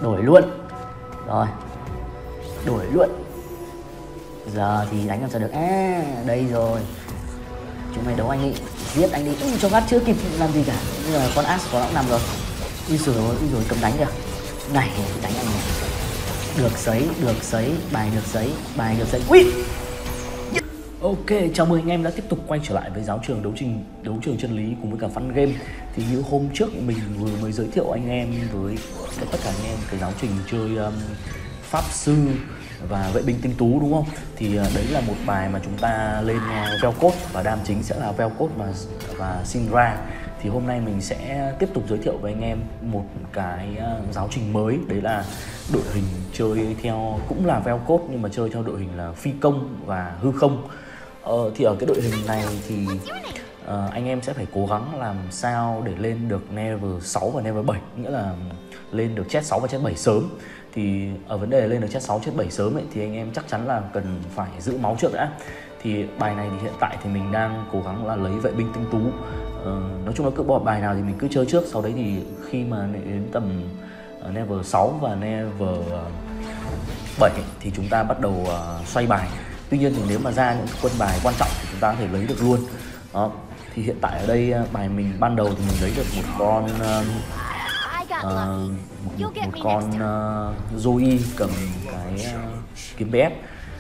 Đổi luôn. Rồi, đổi luôn. Giờ thì đánh làm sao được. À, đây rồi. Chúng mày đấu anh đi, giết anh đi. Cho gắt chưa kịp làm gì cả. Bây giờ con Ash có đã nằm rồi. Ui giời ơi, ui giời, cầm đánh kìa. Này, đánh anh này. Được sấy, bài được sấy, bài được sấy. Ui! Ok, chào mừng anh em đã tiếp tục quay trở lại với giáo trường đấu trường chân lý cùng với cả Fun Game. Thì như hôm trước mình vừa mới giới thiệu anh em với tất cả anh em cái giáo trình chơi pháp sư và vệ binh tinh tú, đúng không? Thì đấy là một bài mà chúng ta lên Vel'Koz và đam chính sẽ là Vel'Koz và Syndra. Thì hôm nay mình sẽ tiếp tục giới thiệu với anh em một cái giáo trình mới. Đấy là đội hình chơi theo cũng là Vel'Koz nhưng mà chơi theo đội hình là phi công và hư không. Thì ở cái đội hình này thì anh em sẽ phải cố gắng làm sao để lên được level 6 và level 7, nghĩa là lên được chết 6 và chết 7 sớm. Thì ở vấn đề lên được chết 6 chết 7 sớm ấy, thì anh em chắc chắn là cần phải giữ máu trước đã. Thì bài này thì hiện tại thì mình đang cố gắng là lấy vệ binh tinh tú. Nói chung là cứ bỏ bài nào thì mình cứ chơi trước, sau đấy thì khi mà đến tầm level 6 và level 7 thì chúng ta bắt đầu xoay bài. Tuy nhiên thì nếu mà ra những quân bài quan trọng thì chúng ta có thể lấy được luôn. Đó. Thì hiện tại ở đây bài mình ban đầu thì mình lấy được một con Zoe cầm cái kiếm BF.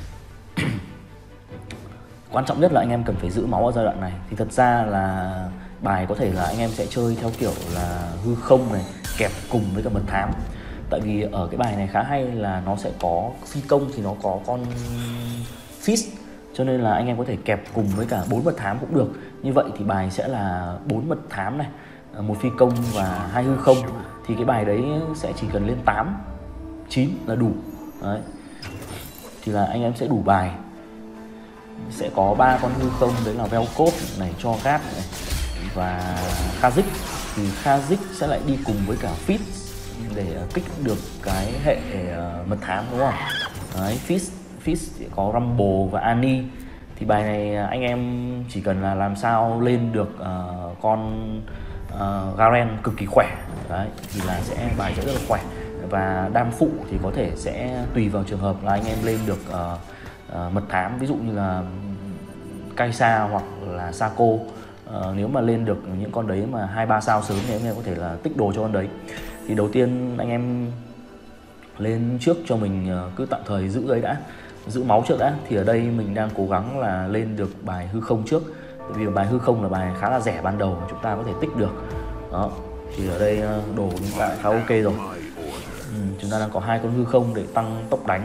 Quan trọng nhất là anh em cần phải giữ máu ở giai đoạn này. Thì thật ra là bài có thể là anh em sẽ chơi theo kiểu là hư không này kẹp cùng với cả mật thám. Tại vì ở cái bài này khá hay là nó sẽ có phi công thì nó có con Fist, cho nên là anh em có thể kẹp cùng với cả 4 mật thám cũng được. Như vậy thì bài sẽ là 4 mật thám này, một phi công và 2 hư không. Thì cái bài đấy sẽ chỉ cần lên 8, 9 là đủ. Đấy. Thì là anh em sẽ đủ bài. Sẽ có 3 con hư không, đấy là Vel'Koz này, Cho'Gath này và Kha'Zix. Thì Kha'Zix sẽ lại đi cùng với cả Fist để kích được cái hệ mật thám, đúng không? Đấy, Fist có Rumble và Annie. Thì bài này anh em chỉ cần là làm sao lên được con Garen cực kỳ khỏe. Đấy, thì là bài sẽ rất là khỏe. Và đam phụ thì có thể sẽ tùy vào trường hợp là anh em lên được mật thám, ví dụ như là Kai'Sa hoặc là Shaco. Nếu mà lên được những con đấy mà 2-3 sao sớm thì anh em có thể là tích đồ cho con đấy. Thì đầu tiên anh em lên trước cho mình cứ tạm thời giữ đấy đã, giữ máu trước đã. Thì ở đây mình đang cố gắng là lên được bài hư không trước. Tại vì bài hư không là bài khá là rẻ ban đầu, chúng ta có thể tích được. Đó. Thì ở đây đồ chúng ta khá ok rồi. Chúng ta đang có 2 con hư không để tăng tốc đánh.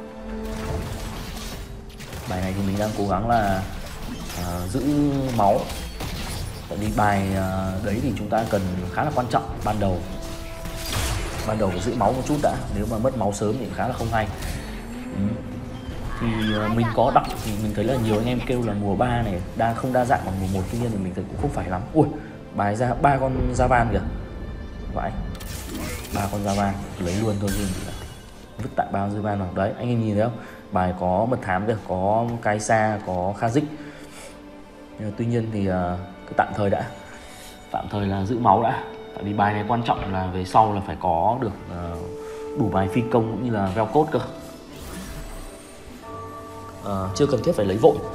Bài này thì mình đang cố gắng là giữ máu. Tại vì bài đấy thì chúng ta cần khá là quan trọng ban đầu phải giữ máu một chút đã. Nếu mà mất máu sớm thì khá là không hay. Thì mình có đọc thì mình thấy là nhiều anh em kêu là mùa 3 này không đa dạng bằng mùa 1. Tuy nhiên thì mình thấy cũng không phải lắm. Ui, bài ra 3 con Javan kìa. Vậy 3 con Javan lấy luôn thôi, vứt tại bao Javan vào. Đấy, anh em nhìn thấy không? Bài có mật thám kìa, có Kai'Sa, có Kha'Zix. Tuy nhiên thì cứ tạm thời đã. Tạm thời là giữ máu đã. Tại vì bài này quan trọng là về sau là phải có được đủ bài phi công cũng như là Vel'Koz cơ. Chưa cần thiết phải lấy vội.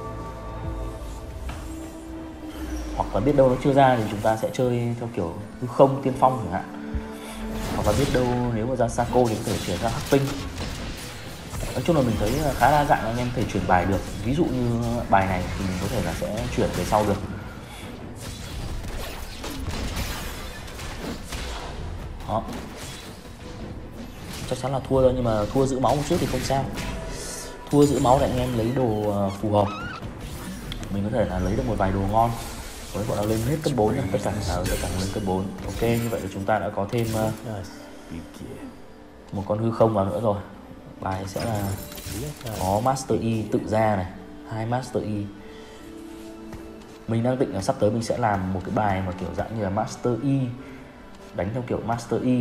Hoặc là biết đâu nó chưa ra thì chúng ta sẽ chơi theo kiểu hư không tiên phong chẳng hạn. Hoặc là biết đâu nếu mà ra Shaco thì có thể chuyển ra Hắc Tinh. Nói chung là mình thấy khá đa dạng, anh em có thể chuyển bài được. Ví dụ như bài này thì mình có thể là sẽ chuyển về sau được. Đó. Chắc chắn là thua thôi, nhưng mà thua giữ máu một chút thì không sao. Thua giữ máu để anh em lấy đồ phù hợp. Mình có thể là lấy được một vài đồ ngon. Với bọn nó lên hết cấp 4 rồi, tất cả lên cấp 4. Ok, như vậy là chúng ta đã có thêm một con hư không vào nữa rồi. Bài sẽ là có Master E tự ra này, 2 Master E. Mình đang định là sắp tới mình sẽ làm một cái bài mà kiểu dạng như là Master E, đánh theo kiểu Master E,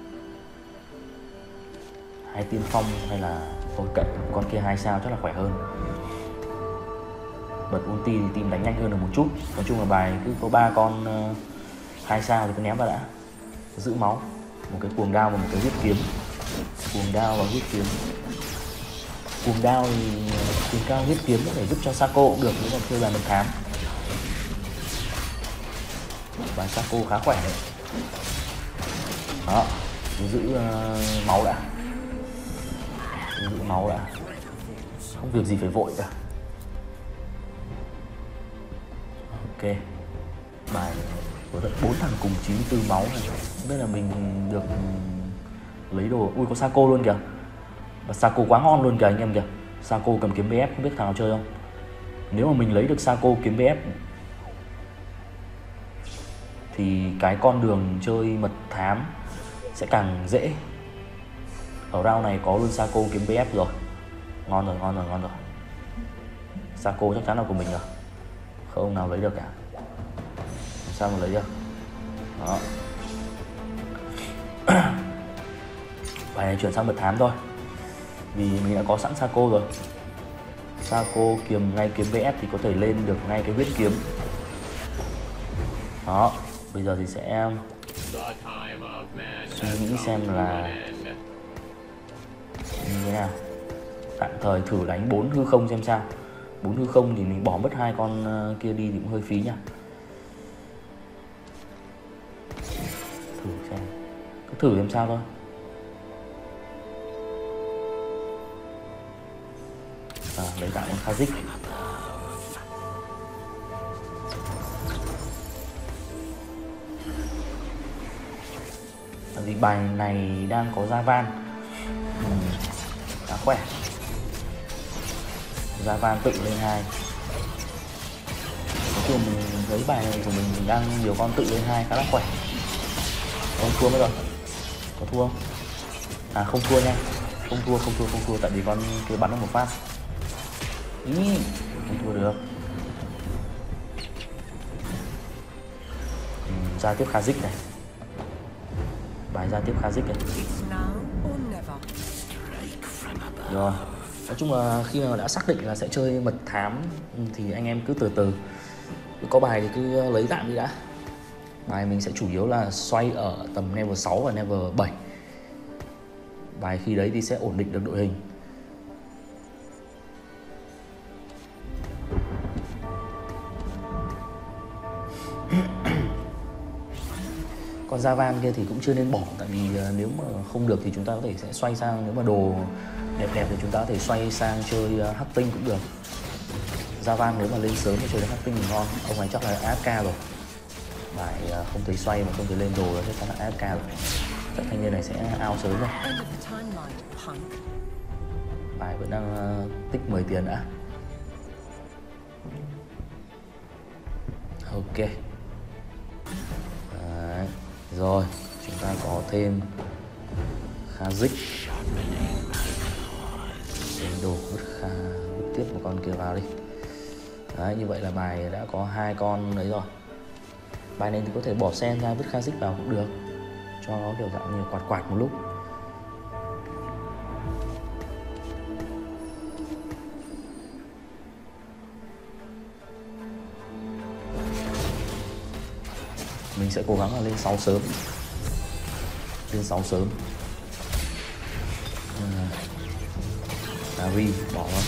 2 tiên phong hay là thôi kệ, con kia 2 sao chắc là khỏe hơn. Bật ulti thì team đánh nhanh hơn được một chút. Nói chung là bài cứ có 3 con 2 sao thì cứ ném vào đã, giữ máu. một cái cuồng đao và một cái huyết kiếm. Cuồng đao và huyết kiếm. Cuồng đao thì cuồng đao huyết kiếm có thể giúp cho Shaco cũng được, nếu mà chơi bài mật thám. Bài Shaco khá khỏe đấy. Đó, giữ máu đã. Giữ máu đã. Không việc gì phải vội cả. Ok. Bài có tận 4 thằng cùng 94 máu này. Không biết là mình được lấy đồ. Ui, có Shaco luôn kìa. Và Shaco quá ngon luôn kìa anh em kìa. Shaco cầm kiếm BF, không biết thằng nào chơi không. Nếu mà mình lấy được Shaco kiếm BF thì cái con đường chơi mật thám sẽ càng dễ. Ở round này có luôn Shaco kiếm BF rồi. Ngon rồi, ngon rồi, ngon rồi. Shaco chắc chắn là của mình rồi. Không ông nào lấy được cả. Làm sao mà lấy được. Đó. Bài này chuyển sang mật thám thôi. Vì mình đã có sẵn Shaco rồi. Shaco kiềm ngay kiếm BF thì có thể lên được ngay cái huyết kiếm. Đó. Bây giờ thì sẽ suy nghĩ xem là như thế nào. Tạm thời thử đánh 4 hư không xem sao. 4 hư không thì mình bỏ mất 2 con kia đi thì cũng hơi phí nhỉ. Thử xem. Cứ thử xem sao thôi. Lấy tạm con Kha'Zix. Vì bài này đang có Javan khá khỏe. Javan tự lên 2. Nói chung mình thấy bài này của mình đang nhiều con tự lên 2 khá là khỏe. Không thua mất rồi. Có thua không? À không thua nha. Không thua tại vì con kia bắn được một phát. Không thua được. Ra tiếp Kha'Zix này. Bài ra tiếp Kha'Zix này. Rồi. Nói chung là khi mà đã xác định là sẽ chơi mật thám thì anh em cứ từ từ. Có bài thì cứ lấy tạm đi đã. Bài mình sẽ chủ yếu là xoay ở tầm level 6 và level 7. Bài khi đấy thì sẽ ổn định được đội hình. Còn Javan kia thì cũng chưa nên bỏ. Tại vì nếu mà không được thì chúng ta có thể sẽ xoay sang. Nếu mà đồ đẹp thì chúng ta có thể xoay sang chơi hắc tinh cũng được. Javan nếu mà lên sớm thì chơi được hắc tinh thì ngon. Ông này chắc là AFK rồi. Bài không thấy xoay mà không thấy lên đồ là chắc chắn là AFK rồi. Chắc thanh niên này sẽ out sớm rồi. Bài vẫn đang tích 10 tiền đã. Ok. Đấy. Rồi, chúng ta có thêm Kha'Zix. Đồ vứt tiếp một con kia vào đi. Đấy, như vậy là bài đã có 2 con đấy rồi. Bài này thì có thể bỏ sen ra vứt Kha'Zix vào cũng được, cho nó kiểu dạng như quạt quạt một lúc. Mình sẽ cố gắng là lên 6 sớm. Lên 6 sớm. Ari bỏ vào.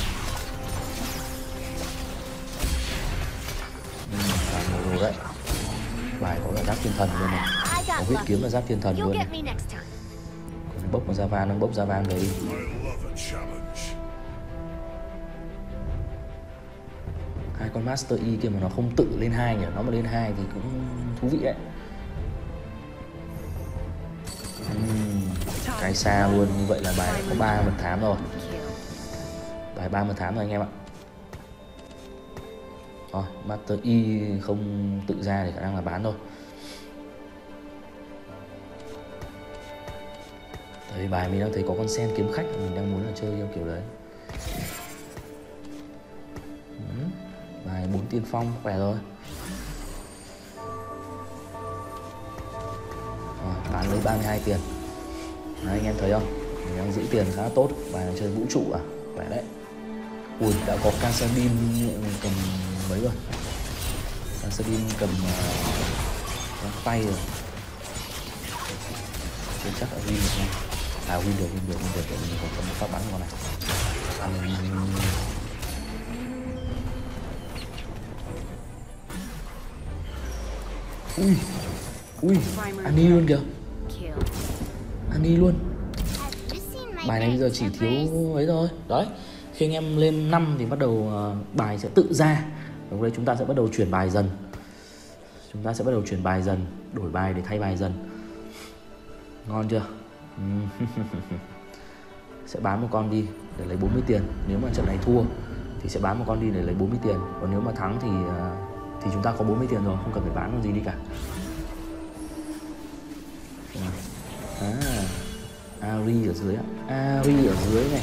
Làm một đồ đấy. Bài có cả giáp thiên thần luôn này. Có huyết kiếm là giáp thiên thần luôn này. Còn bốc một Javan, nó bốc Javan về đi. Hai con Master E kia mà nó không tự lên 2 nhỉ. Nó mà lên 2 thì cũng thú vị đấy. Cái xa luôn. Như vậy là bài có 3 mật thám rồi. Bài 3 mật thám rồi anh em ạ. Rồi, Master E không tự ra thì khả năng là bán thôi. Tại vì bài mình đang thấy có con sen kiếm khách, mình đang muốn là chơi theo kiểu đấy. Bài 4 tiên phong khỏe rồi. Rồi, bán lấy 32 tiền. Đấy, anh em thấy không? Mình đang giữ tiền khá là tốt. Bài này chơi vũ trụ à? Khỏe đấy. Ui, đã có Casadin cầm mấy rồi. Casadin cầm tay rồi. Tôi chắc là win được nha. À win được để mình còn có một phát bắn con này. Ui, Annie luôn kìa. Annie luôn. Bài này bây giờ chỉ thiếu ấy thôi. Đấy, khi anh em lên 5 thì bắt đầu bài sẽ tự ra. Lúc đấy chúng ta sẽ bắt đầu chuyển bài dần. Đổi bài để thay bài dần. Ngon chưa? Sẽ bán một con đi để lấy 40 tiền. Nếu mà trận này thua thì sẽ bán một con đi để lấy 40 tiền. Còn nếu mà thắng thì chúng ta có 40 tiền rồi, không cần phải bán con gì đi cả. Ari ở dưới á. Ari ở dưới này.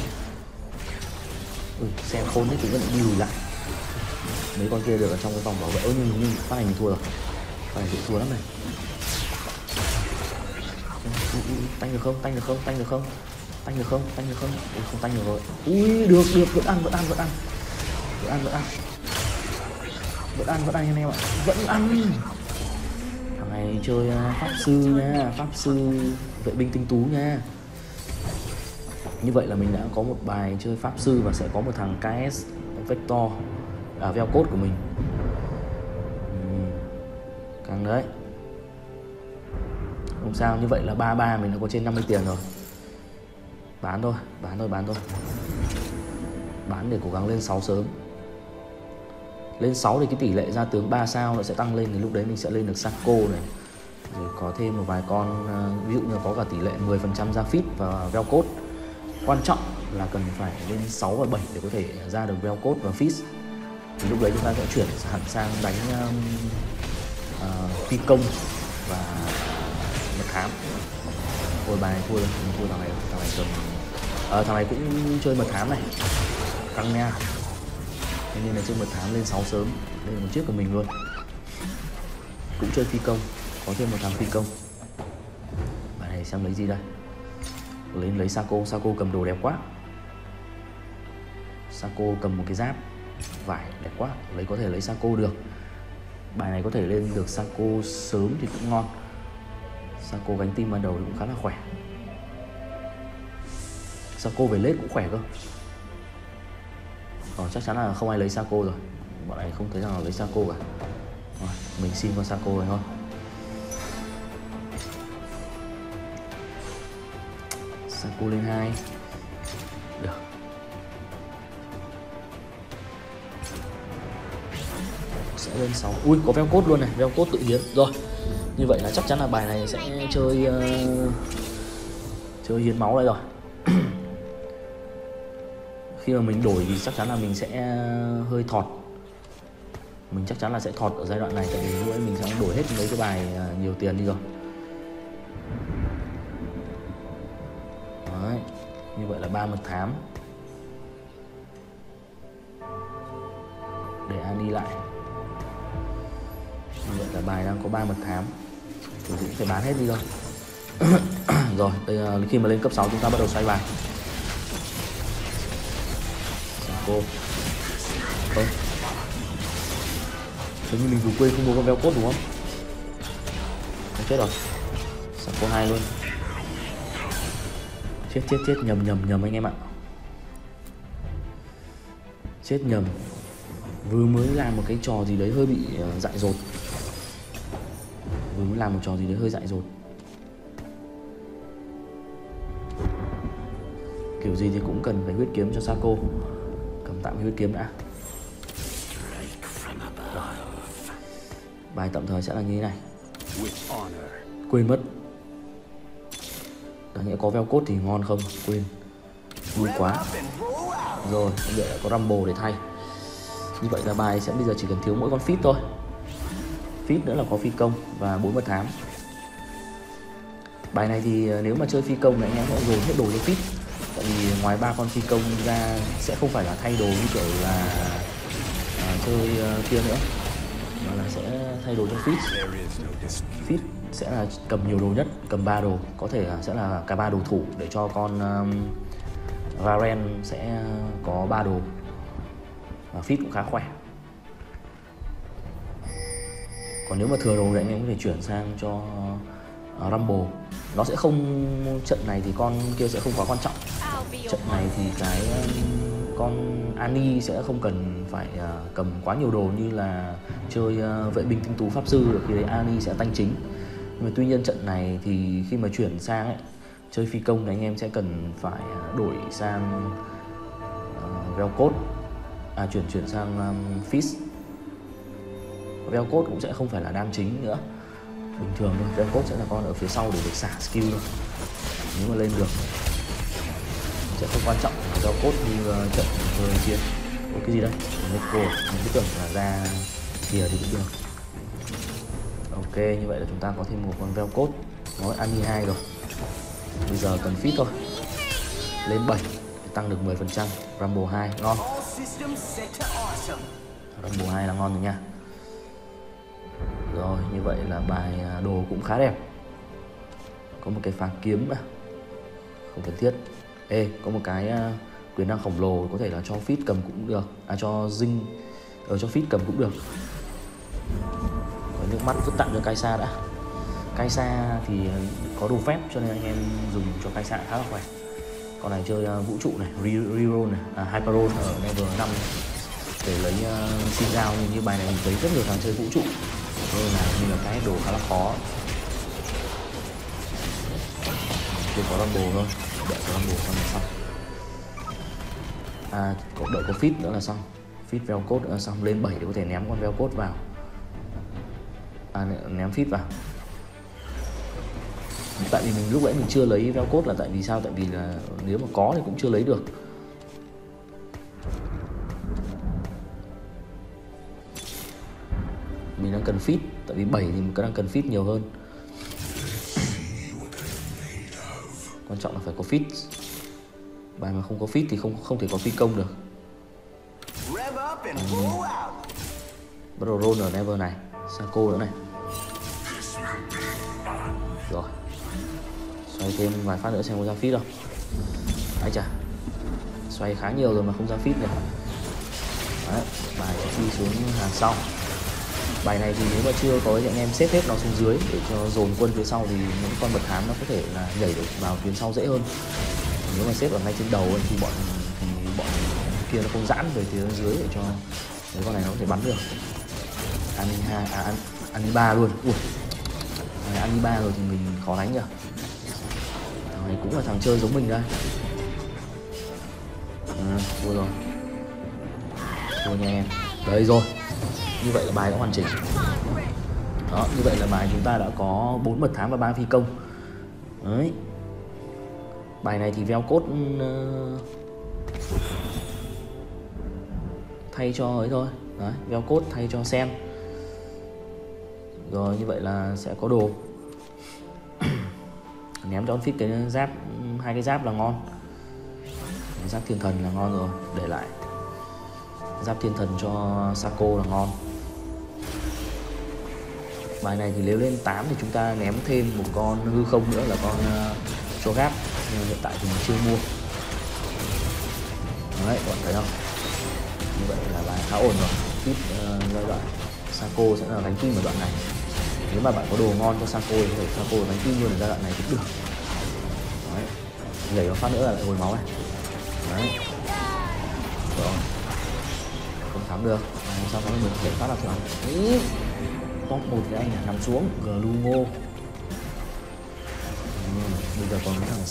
Xem khôn đấy, tự nhiên lại đi lùi lại. Mấy con kia được ở trong cái vòng bảo vệ. Nhưng phát này mình thua rồi. Phát này dễ thua lắm này. Tanh được không? Tanh được không? Không tanh được rồi. Ui, được, vẫn ăn. Vẫn ăn anh em ạ. Vẫn ăn. Thằng này chơi pháp sư nha, pháp sư vệ binh tinh tú nha. Như vậy là mình đã có một bài chơi pháp sư và sẽ có một thằng KS Vector Velcode của mình. Căng đấy. Không sao, như vậy là 3-3 mình đã có trên 50 tiền rồi. Bán thôi. Bán để cố gắng lên 6 sớm. Lên 6 thì cái tỷ lệ ra tướng 3 sao nó sẽ tăng lên, thì lúc đấy mình sẽ lên được Sako này. Rồi có thêm một vài con, ví dụ như có cả tỷ lệ 10% ra Fit và Velcode. Quan trọng là cần phải lên 6 và 7 để có thể ra được Velcode và Fit. Thì lúc đấy chúng ta sẽ chuyển hẳn sang đánh phi công và mật thám. Ôi bài này thua rồi, mình thua thằng này cầm. Thằng này cũng chơi mật thám này. Căng nha. Thế nên là chơi mật thám lên 6 sớm. Đây là một chiếc của mình luôn. Cũng chơi phi công, có thêm một thằng phi công. Bài này xem lấy gì đây. Lấy Sako cầm đồ đẹp quá. Sako cầm một cái giáp vải đẹp quá, có thể lấy Sako được. Bài này có thể lên được Sako sớm thì cũng ngon. Sako gánh team ban đầu thì cũng khá là khỏe. Sako về late cũng khỏe cơ. Chắc chắn là không ai lấy Sako rồi. Bọn này không thấy nào lấy Sako cả. Rồi, mình xin con Sako rồi thôi. Sako lên 2. Được. Sẽ lên 6. Ui, có Velcode luôn này, Velcode tự hiến. Rồi, như vậy là chắc chắn là bài này sẽ chơi hiến máu đây rồi. Khi mà mình đổi thì chắc chắn là mình sẽ hơi thọt. Mình chắc chắn là sẽ thọt ở giai đoạn này, tại vì lúc ấy mình sẽ đổi hết mấy cái bài nhiều tiền đi rồi. Đấy, như vậy là 3 mật thám. Để Annie lại. Như vậy là bài đang có 3 mật thám. Thì cũng phải bán hết đi rồi. Rồi, đây, khi mà lên cấp 6 chúng ta bắt đầu xoay bài. Cô. Hình như mình vừa quên không có con Velcode đúng không? Không chết rồi. Sako 2 luôn. Chết, nhầm anh em ạ. Chết nhầm. Vừa mới làm một cái trò gì đấy hơi bị dại dột. Kiểu gì thì cũng cần phải huyết kiếm cho Sako. Cầm tạm huyết kiếm đã. Bài tạm thời sẽ là như thế này. Quên mất. Đáng nhẽ có Velcode thì ngon không? Quên. Vui quá. Rồi, bây giờ lại có Rumble để thay. Như vậy là bài sẽ bây giờ chỉ cần thiếu mỗi con Fit thôi. Fit nữa là có phi công và 4 mật thám. Bài này thì nếu mà chơi phi công thì anh em sẽ dồn hết đồ cho Fit. Tại vì ngoài 3 con phi công ra sẽ không phải là thay đồ như kiểu là chơi kia nữa, mà là sẽ thay đồ cho Fit. Fit sẽ là cầm nhiều đồ nhất, cầm 3 đồ, có thể là sẽ là cả 3 đồ thủ để cho con Garen sẽ có 3 đồ. Và Fit cũng khá khỏe. Còn nếu mà thừa đồ thì anh em có thể chuyển sang cho Rumble Nó sẽ không, trận này thì con kia sẽ không quá quan trọng. Trận này thì cái con Annie sẽ không cần phải cầm quá nhiều đồ như là chơi vệ binh tinh tú pháp sư được, khi đấy Annie sẽ tanh chính. Nhưng mà tuy nhiên trận này thì khi mà chuyển sang ấy, chơi phi công thì anh em sẽ cần phải đổi sang Velcot, chuyển sang Fist. Velcot cũng sẽ không phải là đam chính nữa, bình thường thôi. Velcot sẽ là con ở phía sau để được xả skill thôi. Nếu mà lên được sẽ không quan trọng là Velcot như trận vừa kia. Ủa cái gì đây? Neko, mình cứ tưởng là ra kìa thì cũng được. Ok, như vậy là chúng ta có thêm một con Velcot, nó Annie 2 rồi. Bây giờ cần fit thôi. Lên 7 tăng được 10%. Rumble 2 ngon. Rumble 2 là ngon rồi nha. Rồi, như vậy là bài đồ cũng khá đẹp. Có một cái phá kiếm à, không cần thiết. Có một cái quyền năng khổng lồ, có thể là cho Fit cầm cũng được, cho Jing cho Fit cầm cũng được. Và nước mắt vứt tặng cho Kai'Sa đã. Kai'Sa thì có đồ phép cho nên anh em dùng cho Kai'Sa khá là khỏe. Con này chơi vũ trụ này, Reroll này, Hyperoll ở level 5 để lấy xin giao, như bài này mình thấy rất nhiều thằng chơi vũ trụ nên là như là cái đồ khá là khó. Chưa có Rumble thôi, đợi có Rumble xong là xong. Đợi có Fit nữa là xong. Fit Velcot nữa là xong. Lên 7 để có thể ném con Velcot vào, ném Fit vào. Tại vì lúc nãy mình chưa lấy Velcot là tại vì sao? Tại vì là nếu mà có thì cũng chưa lấy được. Mình đang cần Fit, tại vì 7 thì mình đang cần Fit nhiều hơn. Quan trọng là phải có Fit. Bài mà không có Fit thì không thể có phi công được. Bắt đầu roll ở level này, Sako nữa này. Rồi, xoay thêm vài phát nữa xem có ra Fit không. Đấy chà, xoay khá nhiều rồi mà không ra Fit này. Đấy, bài sẽ đi xuống hàng sau. Bài này thì nếu mà chưa có thì anh em xếp hết nó xuống dưới để cho dồn quân phía sau, thì những con mật thám nó có thể là nhảy được vào tuyến sau dễ hơn. Nếu mà xếp ở ngay trên đầu ấy, thì bọn kia nó không giãn về phía dưới để cho mấy con này nó có thể bắn được. Annie 2, Annie 3 luôn. Ui, Annie 3 rồi thì mình khó đánh nhỉ. Thằng này cũng là thằng chơi giống mình đây. Thua rồi. Thua nha em. Đấy rồi. Như vậy là bài đã hoàn chỉnh. Đó, như vậy là bài chúng ta đã có 4 mật thám và 3 phi công. Đấy. Bài này thì Velcot thay cho ấy thôi. Đấy, Velcot thay cho Sen. Rồi như vậy là sẽ có đồ. Ném cho con Fit cái giáp, 2 cái giáp là ngon. Cái giáp thiên thần là ngon rồi, để lại. Giáp thiên thần cho Sako là ngon. Bài này thì nếu lên 8 thì chúng ta ném thêm một con hư không nữa là con Cho'Gath, nhưng hiện tại thì mình chưa mua. Đấy, các bạn thấy không? Như vậy là bài khá ổn rồi. Fit giai đoạn Sako sẽ là gánh team ở đoạn này. Nếu mà bạn có đồ ngon cho Sako thì có thể Sako gánh team luôn ở giai đoạn này cũng được. Đấy, nhảy vào phát nữa là lại hồi máu này. Đấy. Rồi. Không thắng được. Sao có mình nhảy phát là thắng. Top 1 với anh nằm xuống, Glumo. Bây giờ còn cái thằng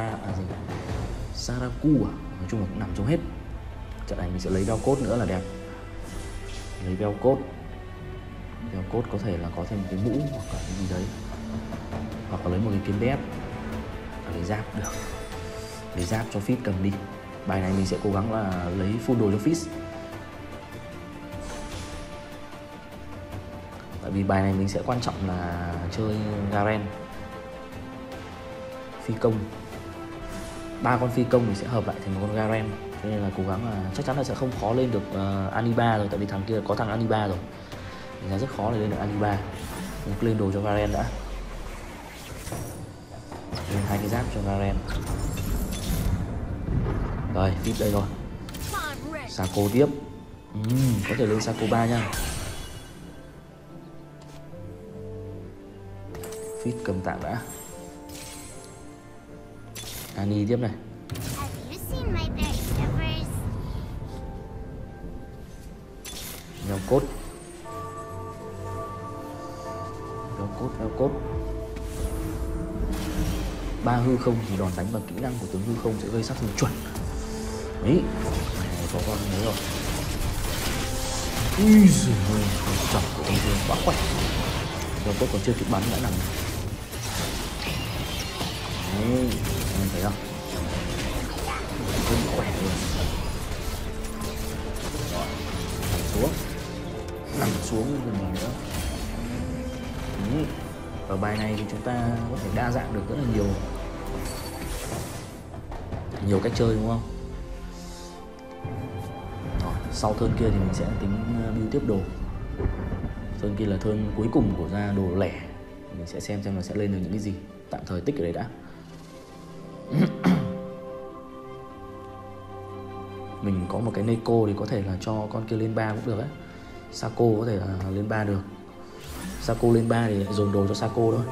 Saraku nói chung là cũng nằm trong hết. Trận này mình sẽ lấy Velcot nữa là đẹp. Lấy Velcot có thể là có thêm một cái mũ hoặc là cái gì đấy, hoặc là lấy một cái kiếm đép, lấy giáp được, lấy giáp cho Fit cầm đi. Bài này mình sẽ cố gắng là lấy full đồ cho Fit. Tại vì bài này mình sẽ quan trọng là chơi Garen phi công, 3 con phi công thì sẽ hợp lại thành một con Garen, cho nên là cố gắng là chắc chắn là sẽ không khó lên được Annie 3 rồi, tại vì thằng kia có thằng Annie 3 rồi, nên là rất khó để lên được Annie 3. Mình cứ lên đồ cho Garen đã, lên 2 cái giáp cho Garen. Rồi, Fit đây rồi. Sako tiếp. Có thể lên Sako 3 nha. Fit cầm tạm đã. Ani tiếp này. Veo cốt. Veo cốt. 3 hư không thì đòn đánh bằng kỹ năng của tướng hư không sẽ gây sát thương chuẩn. Đấy, này có con nhớ rồi. Ui giời ơi, chọc của ông Dương quá khỏe. Veo cốt còn chưa kịp bắn đã nằm. Đấy, em thấy không? Rất khỏe luôn. Rồi, nằm xuống gần gì nữa. Đấy. Ở bài này thì chúng ta có thể đa dạng được rất là nhiều cách chơi đúng không? Rồi, sau turn kia thì mình sẽ tính build tiếp đồ. Turn kia là turn cuối cùng của ra đồ lẻ. Mình sẽ xem nó sẽ lên được những cái gì. Tạm thời tích ở đấy đã. Mình có một cái Neko thì có thể là cho con kia lên 3 cũng được ấy. Sako có thể là lên 3 được. Sako lên 3 thì lại dồn đồ cho Sako thôi.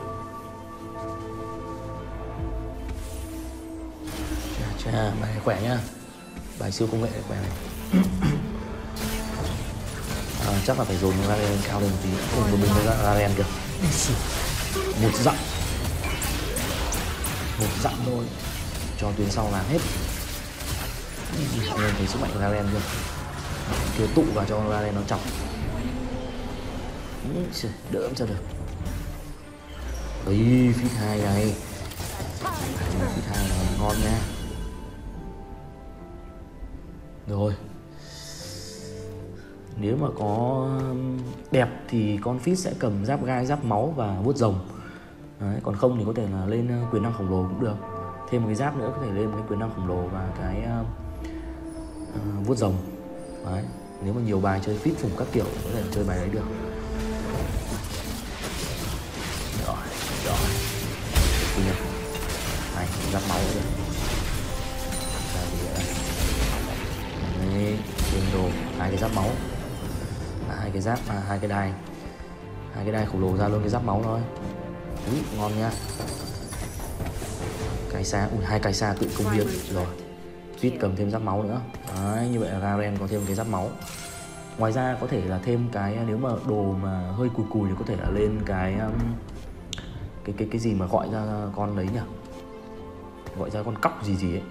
Chà, bài này khỏe nhá. Bài siêu công nghệ khỏe này. Chắc là phải dồn Garen cao lên một tí. Một mình với Garen kìa. Một dặm thôi. Cho tuyến sau làm hết. Anh em thấy sức mạnh của Garen chưa? Kia tụ vào cho Garen nó chọc. Đỡ cho được. Ấy, feat 2 này. Feat 2 này ngon nha. Rồi. Nếu mà có đẹp thì con feat sẽ cầm giáp gai, giáp máu và vuốt rồng. Đấy, còn không thì có thể là lên quyền năng khổng lồ cũng được. Thêm một cái giáp nữa có thể lên cái quyền năng khổng lồ và cái vuốt rồng. Đấy, nếu mà nhiều bài chơi feat phủng các kiểu có thể chơi bài đấy được. Rồi. Này, giáp máu nữa. Đấy, thêm đồ 2 cái giáp máu. 2 cái giáp và 2 cái đai. 2 cái đai khổng lồ ra luôn cái giáp máu thôi. Ui, ngon nha. Cái xa, 2 cái xa tự công hiến rồi. Feat cầm thêm giáp máu nữa. Đấy, như vậy là Garen có thêm cái giáp máu. Ngoài ra có thể là thêm cái, nếu mà đồ mà hơi cùi thì có thể là lên cái gì mà gọi ra con đấy nhỉ? Gọi ra con cóc gì ấy.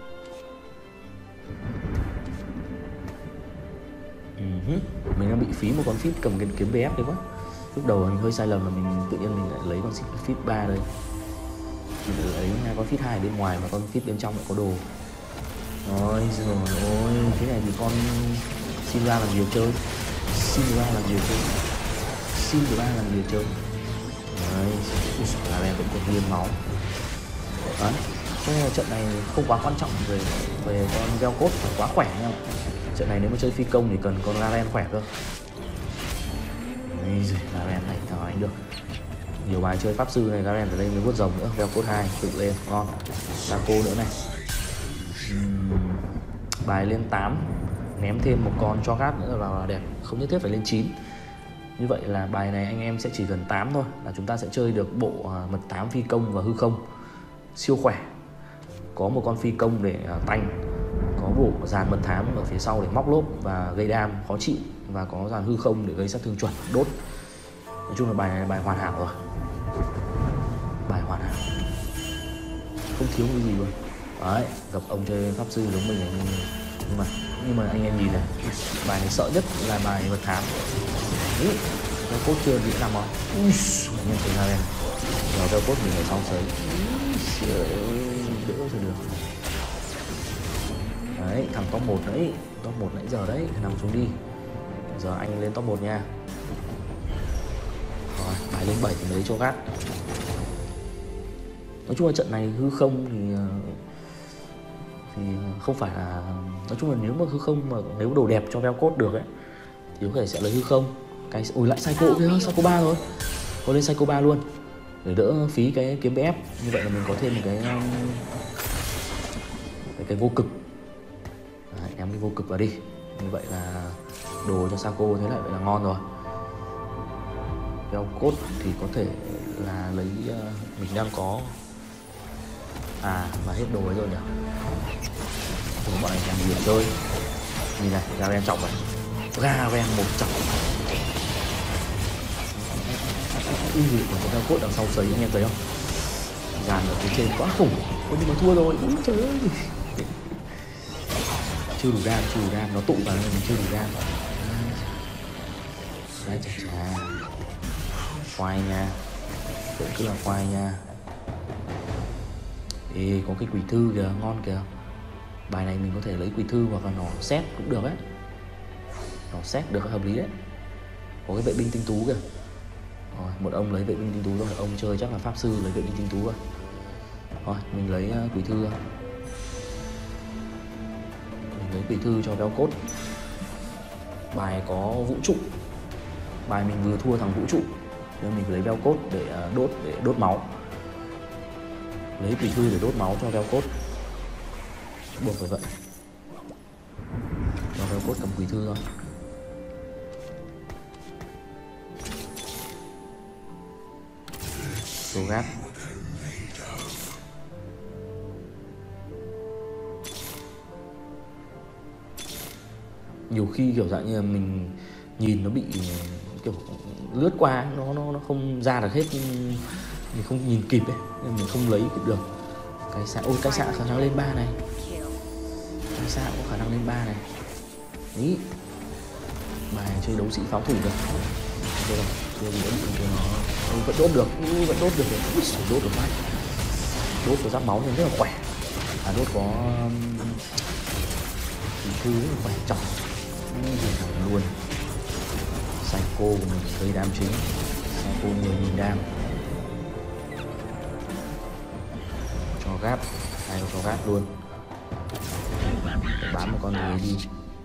Mình đang bị phí một con feat cầm cái kiếm BF đấy quá. Lúc đầu mình hơi sai lầm là mình tự nhiên mình lại lấy con feat 3 đây. Mình lấy con feat 2 bên ngoài mà con feat bên trong lại có đồ. Ôi rồi ôi, thế này thì con Syndra làm gì chơi. Đấy, Garen vẫn còn nguyên máu. Đấy, cho nên là trận này không quá quan trọng về con Veo cốt, quá khỏe nha. Trận này nếu mà chơi phi công thì cần con Garen khỏe cơ. Đấy, Garen này thằng đánh được. Nhiều bài chơi pháp sư này Garen phải lên với vuốt rồng nữa, Veo cốt 2 tự lên ngon. Sako nữa này. Bài lên 8 ném thêm một con cho gát nữa là đẹp, không nhất thiết phải lên 9. Như vậy là bài này anh em sẽ chỉ cần 8 thôi là chúng ta sẽ chơi được bộ mật 8 phi công và hư không siêu khỏe. Có một con phi công để tanh, có bộ dàn mật thám ở phía sau để móc lốp và gây đam khó chịu, và có dàn hư không để gây sát thương chuẩn đốt. Nói chung là bài này là bài hoàn hảo rồi. Bài hoàn hảo, không thiếu cái gì luôn. Đấy, gặp ông chơi pháp sư giống mình này, nhưng mà anh em nhìn này, bài này sợ nhất là bài mật thám. Đấy, Veo cốt chưa bị nằm không? Anh em thấy ra đây, giờ Veo cốt mình ở sau sấy, đỡ cho được. Đấy, thằng top 1 đấy, top 1 nãy giờ đấy, nằm xuống đi. Giờ anh lên top 1 nha. Rồi, bài lên 7 thì lấy cho gắt. Nói chung là trận này hư không thì không phải là, nói chung là nếu mà hư không mà nếu đồ đẹp cho Veo cốt được ấy thì có thể sẽ lấy hư không. Cái ui lại Psycho kia, Psycho 3 rồi. Thôi lên Psycho 3 luôn để đỡ phí cái kiếm BF. Như vậy là mình có thêm một cái vô cực. Đấy, ném cái vô cực vào đi. Như vậy là đồ cho Psycho thế lại vậy là ngon rồi. Veo cốt thì có thể là lấy, mình đang có À và hết đồ ấy rồi nhỉ. Ủa, bọn này làm gì để chơi. Nhìn này, Garen chọc này. Garen một chọc. Ui, còn có cốt đằng sau sấy anh em thấy không? Dàn ở phía trên quá khủng. Ôi nhưng mà thua rồi. Úi trời ơi. Chưa đủ đam, nó tụ vào nên mình chưa đủ đam. Đấy chà chà. Khoai nha. Vẫn cứ là khoai nha. Ê, có cái quỷ thư kìa, ngon kìa. Bài này mình có thể lấy quỷ thư hoặc là nỏ xét cũng được ấy. Nỏ xét được, hợp lý đấy. Có cái vệ binh tinh tú kìa. Rồi, một ông lấy vệ binh tinh tú rồi. Ông chơi chắc là pháp sư lấy vệ binh tinh tú rồi. Rồi, mình lấy quỷ thư. Mình lấy quỷ thư cho béo cốt. Bài có vũ trụ. Bài mình vừa thua thằng vũ trụ nên mình lấy béo cốt để đốt máu. Lấy quỷ thư để đốt máu cho béo cốt. Buộc phải vậy. Cho béo cốt cầm quỷ thư thôi. Số gác. Nhiều khi kiểu dạng như là mình nhìn nó bị kiểu lướt qua, nó không ra được hết, mình không nhìn kịp ấy, nên mình không lấy kịp được. Cái xạ, ôi cái xạ khả năng lên 3 này. Cái xạ có khả năng lên 3 này. Ý. Bài chơi đấu sĩ pháo thủ được. Chưa gì đã bị nó vẫn đốt được, vẫn đốt được. Ui, đốt được phát. Đốt có giáp máu nên rất là khỏe. À đốt có thứ rất là khỏe trọng. Luôn. Psycho của mình gây đam chính. Psycho 10.000 đam. Cho gáp. Hay cho gáp luôn. Để bám một con người đi.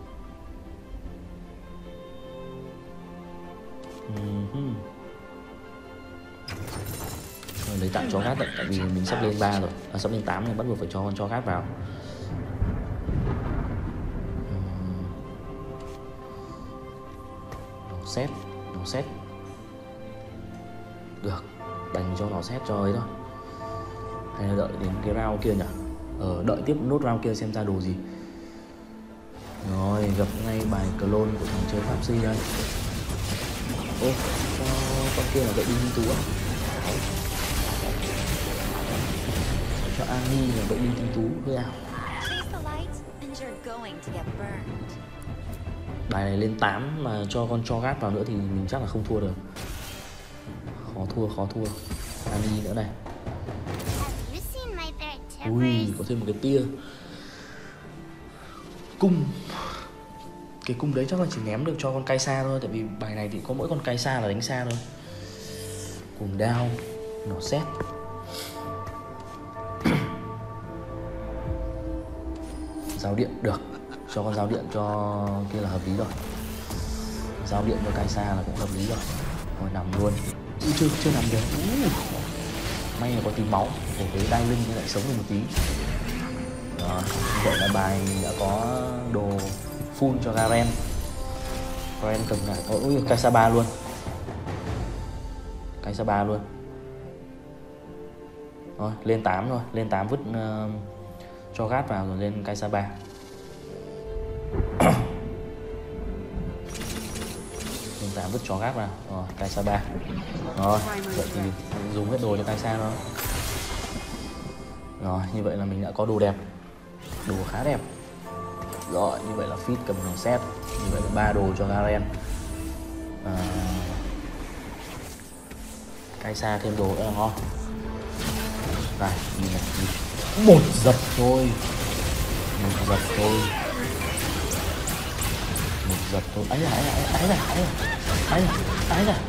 Lấy tặng cho gát đấy, tại vì mình sắp lên 3 rồi, sắp lên 8 nên bắt buộc phải cho con cho gát vào. Nó xét được, đành cho nó xét cho ấy thôi. Hay là đợi đến cái round kia nhỉ? Đợi tiếp nốt round kia xem ra đồ gì. Rồi, gặp ngay bài clone của thằng chơi pháp sư đây. Ô, con kia là vệ binh tinh tú á. Cho Ani là vệ binh tinh tú hơi ảo. Bài này lên 8 mà cho con cho gát vào nữa thì mình chắc là không thua được. Khó thua. Ani nữa này. Ui, có thêm một cái tia. Cung. Cái cung đấy chắc là chỉ ném được cho con cai xa thôi. Tại vì bài này thì có mỗi con cai xa là đánh xa thôi. Cùng đao. Nó xét. Giao điện được. Cho con giao điện cho kia là hợp lý rồi. Giao điện cho cai xa là cũng hợp lý rồi. Rồi nằm luôn. Chưa nằm được. May là có tí máu. Của cái đai lưng lại sống được một tí. Rồi, vậy là bài đã có đồ full cho Garen. Garen cầm này. Ôi, Kaisa 3 luôn. Kaisa 3 luôn. Rồi, lên 8 rồi. Lên 8 vứt cho gát vào rồi lên Kaisa 3. Lên 8 vứt cho gát vào. Rồi, Kaisa 3. Rồi, vậy thì dùng hết đồ cho Kaisa thôi. Rồi, như vậy là mình đã có đồ đẹp. Đồ khá đẹp. Rồi, như vậy là Fit cầm nó set. Như vậy là 3 đồ cho Garen. Kaisa thêm đồ nữa là ngon. Đây, nhìn này, một giật thôi. Ấy da.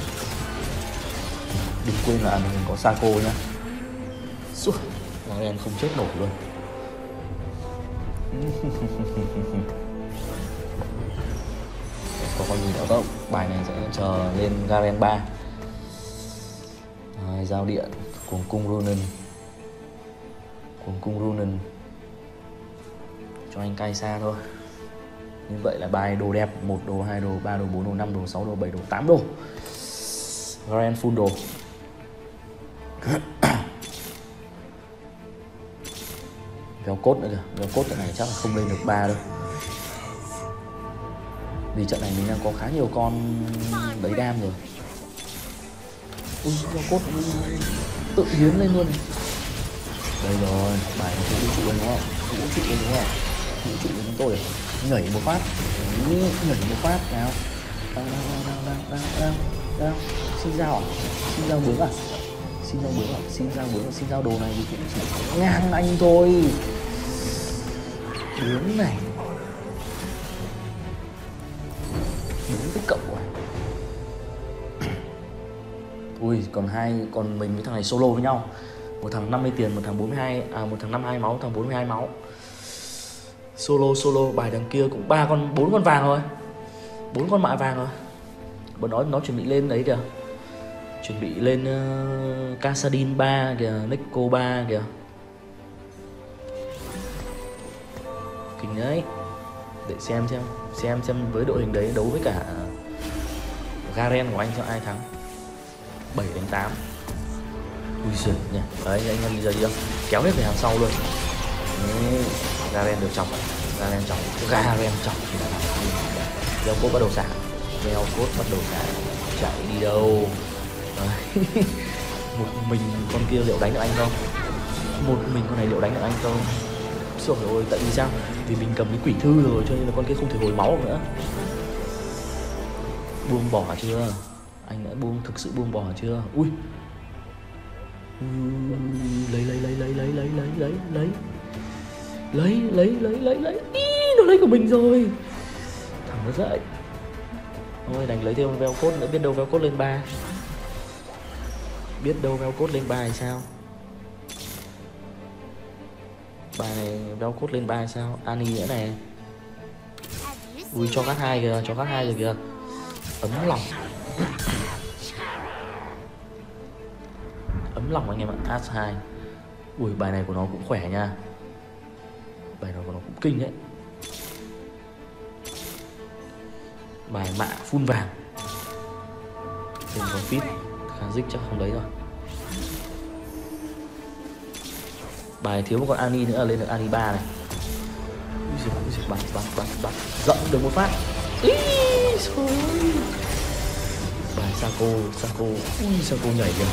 Đừng quên là mình có Sako nhá. Xua, Garen không chết nổi luôn. Có con gì nữa không? Bài này sẽ chờ lên Garen 3. Giao điện, cuồng cung Runen. Cho anh cai xa thôi. Như vậy là bài đồ đẹp. 1 đồ, 2 đồ, 3 đồ, 4 đồ, 5 đồ, 6 đồ, 7 đồ, 8 đồ. Garen full đồ. Véo cốt nữa kìa. Véo cốt trận này chắc là không lên được 3 đâu. Vì trận này mình đang có khá nhiều con đấy đam rồi. Ui, véo cốt tự hiến lên luôn. Đây rồi, bài nó vũ trụ lên đúng không? Vũ trụ lên đúng không? Vũ trụ lên chúng tôi nhảy một phát. Nhảy một phát nào. Đang. Xin dao à? Xin dao bướng à? Xin dao bướng à? Xin dao bướng à? Xin dao đồ này thì cũng chỉ ngang anh thôi. Bướng này. Bướng với cậu à? Ui, còn mình với thằng này solo với nhau. Một thằng 50 tiền, một thằng 42, một thằng 52 máu, một thằng 42 máu. Solo, bài đằng kia cũng 4 con vàng rồi. 4 con mạ vàng rồi. Bọn nó chuẩn bị lên đấy kìa. Chuẩn bị lên Casadin 3 kìa, Neko 3 kìa. Kinh đấy. Để xem với đội hình đấy đấu với cả Garen của anh cho ai thắng. 7-8. Ui giời nhỉ. Đấy anh em đi không? Kéo hết về hàng sau luôn. Đấy, Garen được chọc. Garen chọc thì là Veo cốt bắt đầu xả. Veo cốt bắt đầu xả. Chạy đi đâu? Đấy. Một mình con kia liệu đánh được anh không? Một mình con này liệu đánh được anh không? Trời ơi, tại vì sao? Vì mình cầm cái quỷ thư rồi cho nên là con kia không thể hồi máu nữa. Buông bỏ chưa? Anh đã thực sự buông bỏ chưa? Ui. Lấy. Ý, nó lấy của mình rồi. Thằng nó dậy. Thôi đành lấy thêm veo cốt nữa, biết đâu veo cốt lên 3. Biết đâu veo cốt lên 3 hay sao? Bài này veo cốt lên 3 hay sao? Ani nữa này. Ui cho các hai kìa, rồi kìa. Ấm lòng. Ấm lòng anh em ạ, As 2. Ui bài này của nó cũng khỏe nha. Bài này của nó cũng kinh đấy. Bài mạ full vàng. Thêm con fit Khả dích chắc không lấy rồi. Bài thiếu một con Ani nữa là lên được Ani 3 này. Ui giời, bắn. Dậm được một phát. Ý, trời ơi. Bài Sako. Ui Sako nhảy kìa.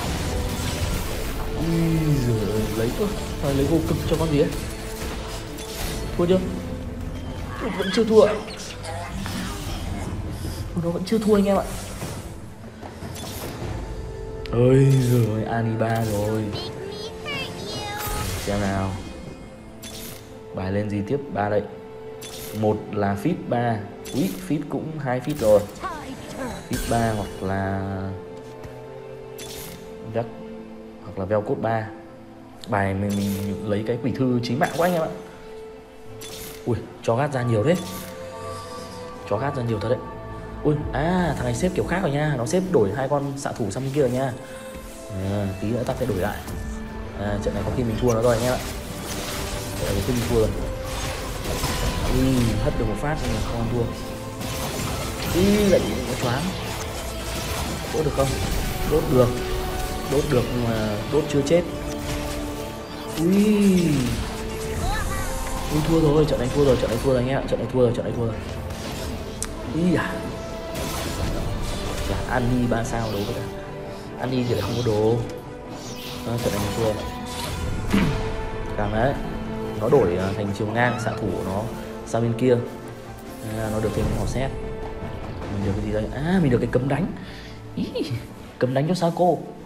Ui giời ơi, lấy vô cực cho con gì ấy. Thua chưa? Vẫn chưa thua. Nó vẫn chưa thua anh em ạ. Ôi giời ơi, Ani 3 rồi. Xem nào. Bài lên gì tiếp? 3 đây. Một là fit 3. Ui, fit cũng 2 fit rồi. Fit 3 hoặc là veo cốt 3. Bài mình lấy cái quỷ thư chí mạng của anh em ạ. Ui, cho gát ra nhiều thế. Cho gát ra nhiều thật đấy. Ui, thằng này xếp kiểu khác rồi nha. Nó xếp đổi 2 con xạ thủ sang bên kia rồi nha. Tí nữa ta sẽ đổi lại. Trận này có khi mình thua nó rồi anh em ạ. Trận này có khi mình thua rồi. Ui, hất được một phát nhưng mà không thua. Ui, lại bị nó choáng. Đốt được không? Đốt được nhưng mà đốt chưa chết. Ui, thua rồi, trận này thua rồi anh em ạ. Trận này thua rồi. Ý à. Ani 3 sao đấu với cả Ani thì lại không có đồ. Trận này mình thua. Càng đấy. Nó đổi thành chiều ngang, xạ thủ của nó sang bên kia. Nó được thêm màu xét. Mình được cái gì đây? Mình được cái cấm đánh. Ý, cấm đánh cho Sako.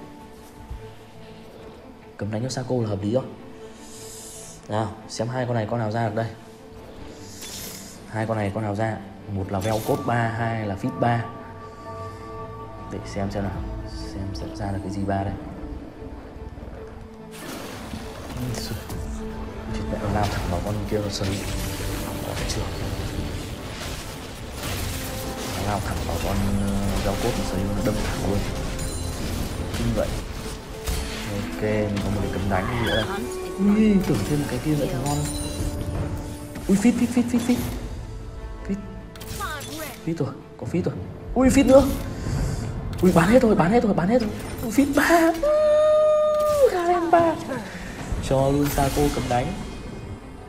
Cấm đánh cho Sako là hợp lý không? Nào, xem hai con này con nào ra được đây. Hai con này con nào ra? Một là veo cốt 3, hai là fit 3. Để xem nào. Xem sẽ ra được cái gì 3 đây. Chết mẹ, nó lao thẳng vào con kia nó sấy. Chưa. Nó lao thẳng vào con veo cốt nó sấy, nó đâm thẳng luôn. Như vậy. Ok, mình có một cái cấm đánh gì nữa đây. Ui, tưởng thêm cái kia nữa thì ngon. Ui, fit. Fit rồi, có fit rồi. Ui, fit nữa. Ui, bán hết rồi. Ui, fit 3. Garen 3. Cho luôn Sako cấm đánh.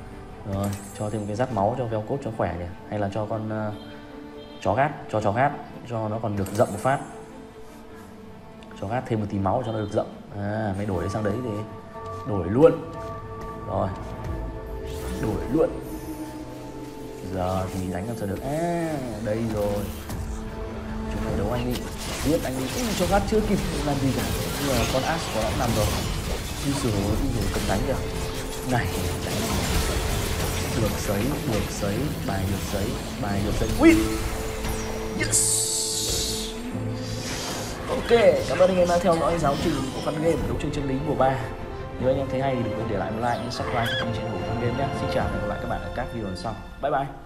Rồi, cho thêm một cái giáp máu cho véo cốt cho khỏe nhỉ. Hay là cho con chó gát, cho chó gát cho nó còn được rậm một phát. Chó gát thêm một tí máu cho nó được rậm. Mày đổi sang đấy thì đổi luôn. Rồi, đổi luôn. Giờ thì đánh làm sao được. Đây rồi. Chúng mày đấu anh đi, giết anh đi. Chó gát chưa kịp làm gì cả. Nhưng mà con Ash của nó cũng nằm rồi. Đi sửa cầm đánh kìa. Này, đánh được sấy, bài được sấy. Win. Yes. Ok, cảm ơn anh em đã theo dõi giáo trình của Fun Game đấu trường chân lý mùa 3. Nếu anh em thấy hay thì đừng quên để lại một like, subscribe cho kênh trên của Fun Game nhé. Xin chào và hẹn gặp lại các bạn ở các video lần sau. Bye bye.